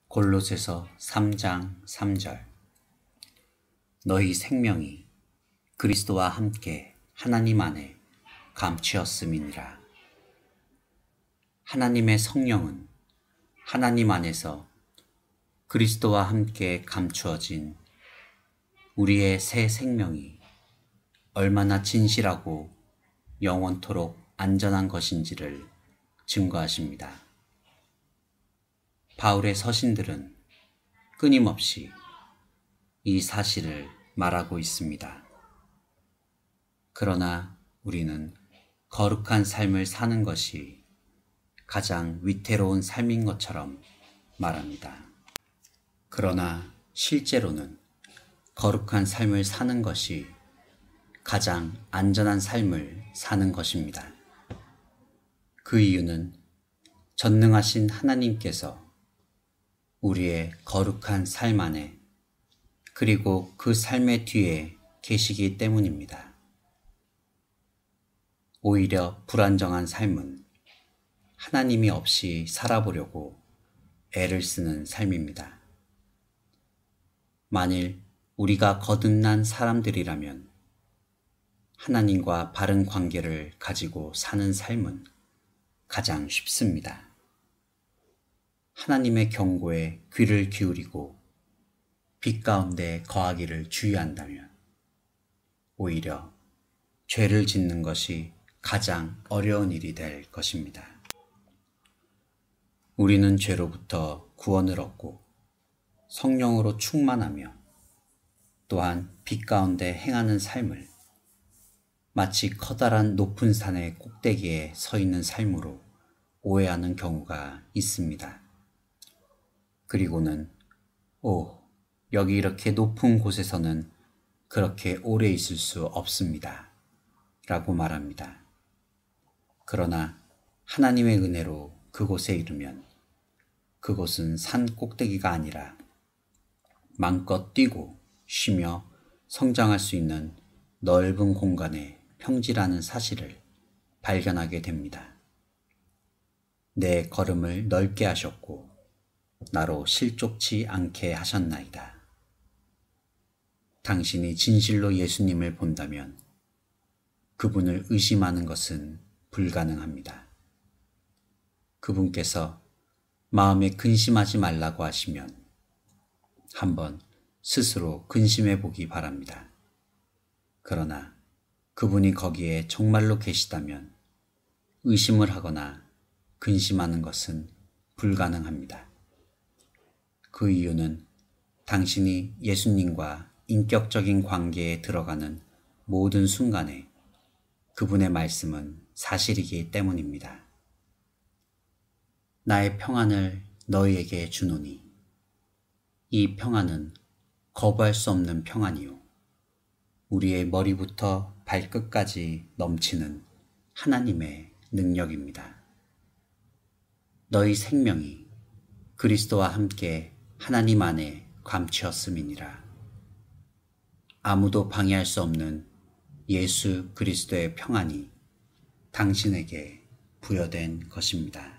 골로새서 3장 3절. 너희 생명이 그리스도와 함께 하나님 안에 감추었음이니라. 하나님의 성령은 하나님 안에서 그리스도와 함께 감추어진 우리의 새 생명이 얼마나 진실하고 영원토록 안전한 것인지를 증거하십니다. 바울의 서신들은 끊임없이 이 사실을 말하고 있습니다. 그러나 우리는 거룩한 삶을 사는 것이 가장 위태로운 삶인 것처럼 말합니다. 그러나 실제로는 거룩한 삶을 사는 것이 가장 안전한 삶을 사는 것입니다. 그 이유는 전능하신 하나님께서 우리의 거룩한 삶 안에 그리고 그 삶의 뒤에 계시기 때문입니다. 오히려 불안정한 삶은 하나님이 없이 살아보려고 애를 쓰는 삶입니다. 만일 우리가 거듭난 사람들이라면 하나님과 바른 관계를 가지고 사는 삶은 가장 쉽습니다. 하나님의 경고에 귀를 기울이고 빛 가운데 거하기를 주의한다면 오히려 죄를 짓는 것이 가장 어려운 일이 될 것입니다. 우리는 죄로부터 구원을 얻고 성령으로 충만하며 또한 빛 가운데 행하는 삶을 마치 커다란 높은 산의 꼭대기에 서 있는 삶으로 오해하는 경우가 있습니다. 그리고는 여기 이렇게 높은 곳에서는 그렇게 오래 있을 수 없습니다. 라고 말합니다. 그러나 하나님의 은혜로 그곳에 이르면 그곳은 산 꼭대기가 아니라 마음껏 뛰고 쉬며 성장할 수 있는 넓은 공간의 평지라는 사실을 발견하게 됩니다. 내 걸음을 넓게 하셨고 나로 실족치 않게 하셨나이다. 당신이 진실로 예수님을 본다면 그분을 의심하는 것은 불가능합니다. 그분께서 마음에 근심하지 말라고 하시면 한번 스스로 근심해 보기 바랍니다. 그러나 그분이 거기에 정말로 계시다면 의심을 하거나 근심하는 것은 불가능합니다. 그 이유는 당신이 예수님과 인격적인 관계에 들어가는 모든 순간에 그분의 말씀은 사실이기 때문입니다. 나의 평안을 너희에게 주노니 이 평안은 거부할 수 없는 평안이요 우리의 머리부터 발끝까지 넘치는 하나님의 능력입니다. 너희 생명이 그리스도와 함께 하나님 안에 감추었음이니라. 아무도 방해할 수 없는 예수 그리스도의 평안이 당신에게 부여된 것입니다.